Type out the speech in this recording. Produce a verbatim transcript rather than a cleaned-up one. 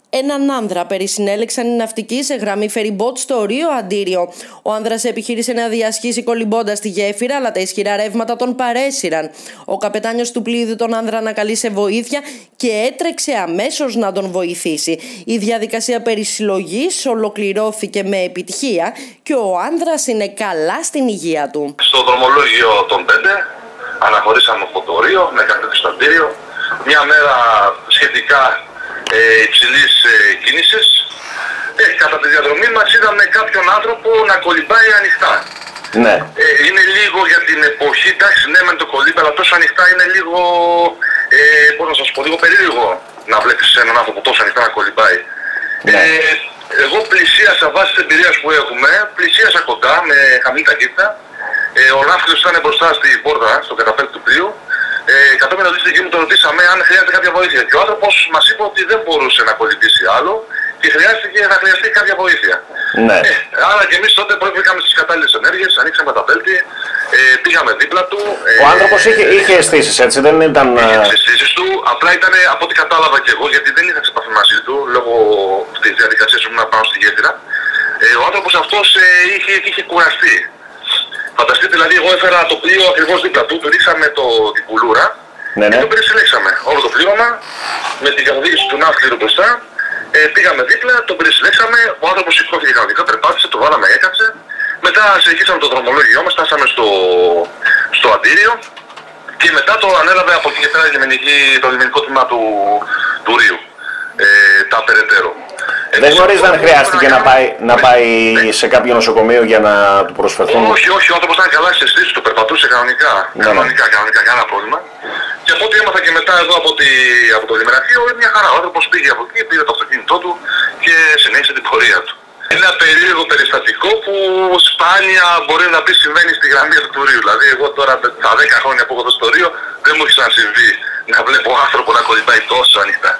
Έναν άνδρα περισυνέλεξαν οι ναυτικοί σε γραμμή φεριμπότ στο Ρίο Αντίριο. Ο άνδρας επιχείρησε να διασχίσει κολυμπώντας τη γέφυρα, αλλά τα ισχυρά ρεύματα τον παρέσυραν. Ο καπετάνιος του πλοίου τον άνδρα ανακαλεί σε βοήθεια και έτρεξε αμέσως να τον βοηθήσει. Η διαδικασία περισυλλογής ολοκληρώθηκε με επιτυχία και ο άνδρας είναι καλά στην υγεία του. Στο δρομολόγιο των πέντε αναχωρήσαμε από το Ρίο με κατεύθυνση στο Αντίριο. Μια μέρα σχετικά Ε, υψηλής ε, κίνησης. Ε, κατά τη διαδρομή μας είδαμε κάποιον άνθρωπο να κολυμπάει ανοιχτά. Ναι. Ε, είναι λίγο για την εποχή, εντάξει, ναι μεν το κολύμπα, αλλά τόσο ανοιχτά είναι λίγο, ε, πώς να σας πω, λίγο περίεργο να βλέπεις έναν άνθρωπο τόσο ανοιχτά να κολυμπάει. Ναι. Ε, εγώ πλησίασα βάσει της εμπειρίας που έχουμε, πλησίασα κοντά με χαμηλή ταχύτητα. Ε, ο ναύτης ήταν μπροστά στην πόρτα, στο καταπέλτη του πλοίου. Ε, κατόπιν ερωτήσει δική μου, τον ρωτήσαμε αν χρειάζεται κάποια βοήθεια. Και ο άνθρωπος μας είπε ότι δεν μπορούσε να κολυμπήσει άλλο και χρειάστηκε να χρειαστεί κάποια βοήθεια. Ναι. Ε, άρα και εμείς τότε προέβηκαμε στις κατάλληλες ενέργειες, ανοίξαμε τα πέλτη, ε, πήγαμε δίπλα του. Ε, ο άνθρωπος είχε, είχε αισθήσεις, έτσι, δεν ήταν. Είχε τις αισθήσεις του, απλά ήταν από ό,τι κατάλαβα και εγώ, γιατί δεν είχα ξεπαθεί μαζί του λόγω της διαδικασίας που ήμουν πάνω στη γέφυρα. Ε, ο άνθρωπος αυτός ε, είχε, είχε κουραστεί. Φανταστείτε, δηλαδή, εγώ έφερα το πλοίο ακριβώς δίπλα του, του ρίξαμε το, την πουλούρα ναι, ναι. και τον περισυλλέξαμε. Όλο το πλήρωμα με την καθοδήγηση του ναύτληρου μπροστά. Ε, πήγαμε δίπλα, τον περισυλλέξαμε. Ο άνθρωπος σηκώθηκε κανονικά, περπάτησε, το βάλαμε, έκατσε. Μετά συνεχίσαμε το δρομολόγιό μας, φτάσαμε στο, στο Αντίριο και μετά το ανέλαβε από εκεί και πέρα το λιμενικό τμήμα του, του Ρίου. Ε, τα περαιτέρω. Δεν γνωρίζει αν χρειάστηκε να πάει, να πάει ναι. σε κάποιο νοσοκομείο για να του προσφερθούν. Όχι, όχι, ο άνθρωπος ήταν καλά στις αισθήσεις του, περπατούσε κανονικά. Ναι, κανονικά, κανονικά, κανένα πρόβλημα. Και από ό,τι έμαθα και μετά εδώ από, τη, από το λιμεναρχείο, είναι μια χαρά. Ο άνθρωπος πήγε από εκεί, πήρε το αυτοκίνητό του και συνέχισε την πορεία του. Είναι ένα περίεργο περιστατικό που σπάνια μπορεί να πει συμβαίνει στη γραμμή του Ρίου. Δηλαδή, εγώ τώρα τα δέκα χρόνια που έχω εδώ στο Ρίο δεν μου έχει ξανασυμβεί να βλέπω άνθρωπο να κολυμπάει τόσο ανοιχτά.